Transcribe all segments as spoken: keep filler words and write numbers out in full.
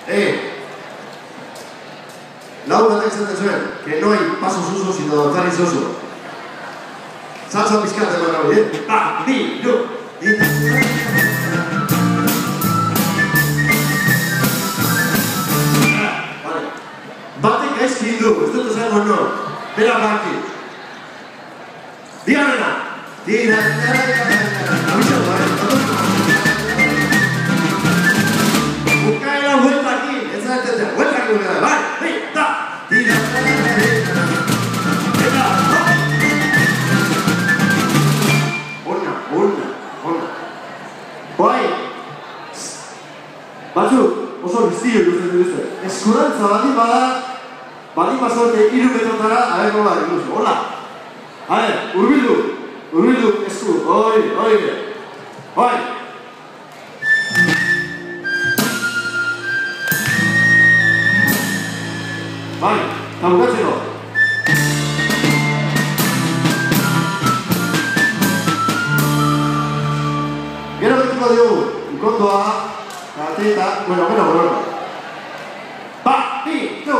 Eh, lau batek esaten zuen, que no hay pasos usos, sino danzar insoso. Salsa pizkate eman hori, eh? Pa, bi, du! Vale. Batek gaizki hindu, ez dut esango no. Bera baki. Digarrena! Tira, tira, tira, abixatu, eh? Bukaela hueltakin, ez da entetzen, hueltakin bukaela, bai, bai, da! Tira, tira, tira, tira, ona, ona, ona. Bai, batzuk, oso biztillo ikusten dituzte. Eskurantza baldin bada, baldin bazote hiru metrotara, a ver, nola, ikusten, hola. A ver, urbildu, urbildu, esku, oi, oi, oi. Bai, eta bukatzeko. Gero betiko diogu, ikondoa, kate eta, bueno, bueno, bueno. Ba, bi, du!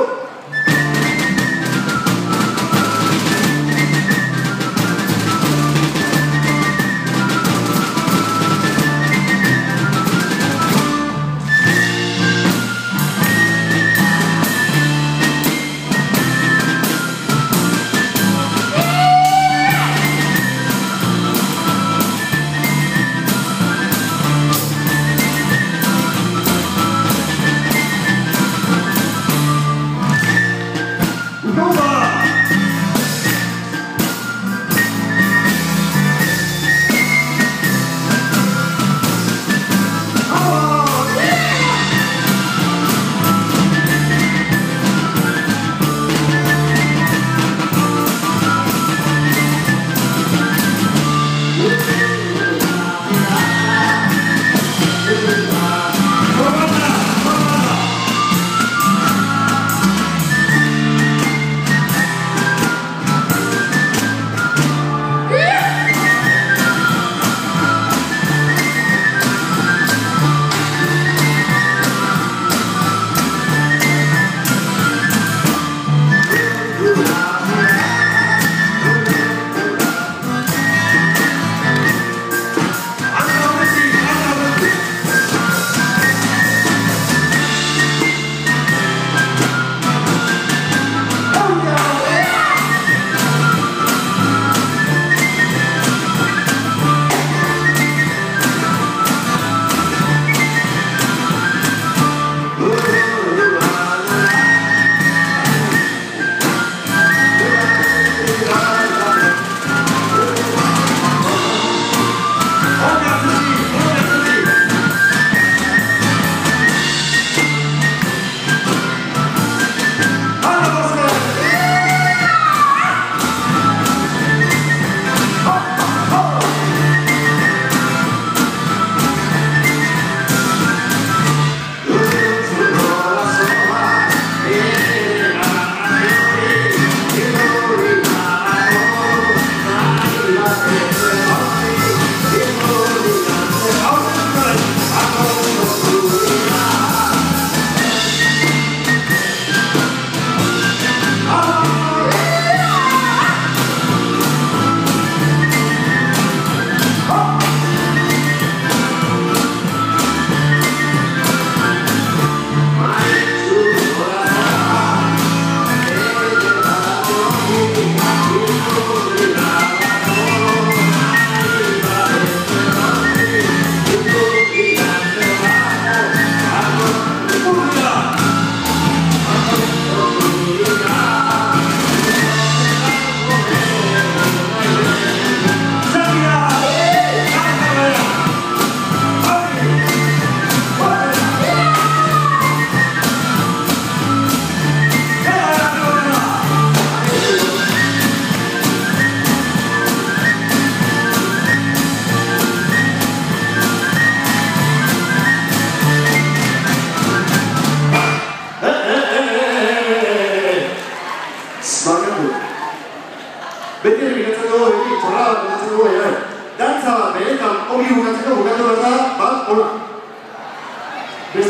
Beti egiten dugu, beti txorra bat egiten dugu, ere. Dantza bat, beretan, hori bukatzeko bukatu bat da, bat, hola. Bestela eta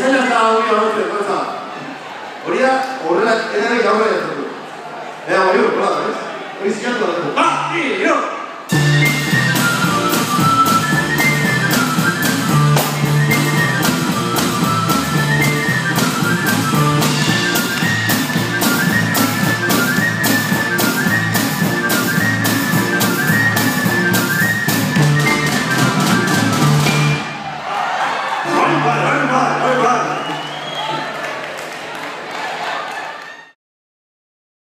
hori hori hori hori da, horrela, edari gaurra jatzen du. Ea, bai, hori, hola, ez? Hori zinatu da. Ah,